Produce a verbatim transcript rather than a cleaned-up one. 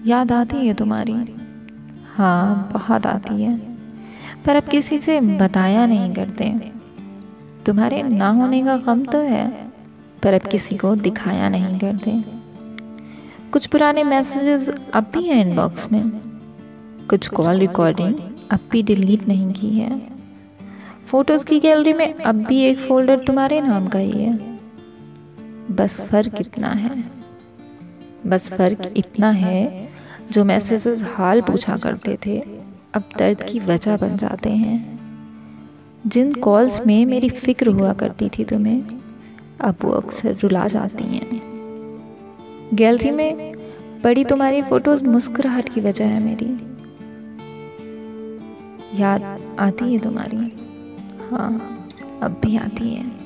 याद आती है तुम्हारी? हाँ, बहुत आती है, पर अब किसी से बताया नहीं करते। तुम्हारे ना होने का गम तो है, पर अब किसी को दिखाया नहीं करते। कुछ पुराने मैसेजेस अब भी हैं इनबॉक्स में, कुछ कॉल रिकॉर्डिंग अब भी डिलीट नहीं की है। फोटोज की गैलरी में अब भी एक फोल्डर तुम्हारे नाम का ही है। बस फर्क इतना है, बस फर्क इतना है, जो मैसेजेस हाल पूछा करते थे अब दर्द की वजह बन जाते हैं। जिन कॉल्स में मेरी फिक्र हुआ करती थी तुम्हें, अब वो अक्सर रुला जाती हैं। गैलरी में पड़ी तुम्हारी फोटोज मुस्कुराहट की वजह है मेरी। याद आती है तुम्हारी? हाँ, अब भी आती है।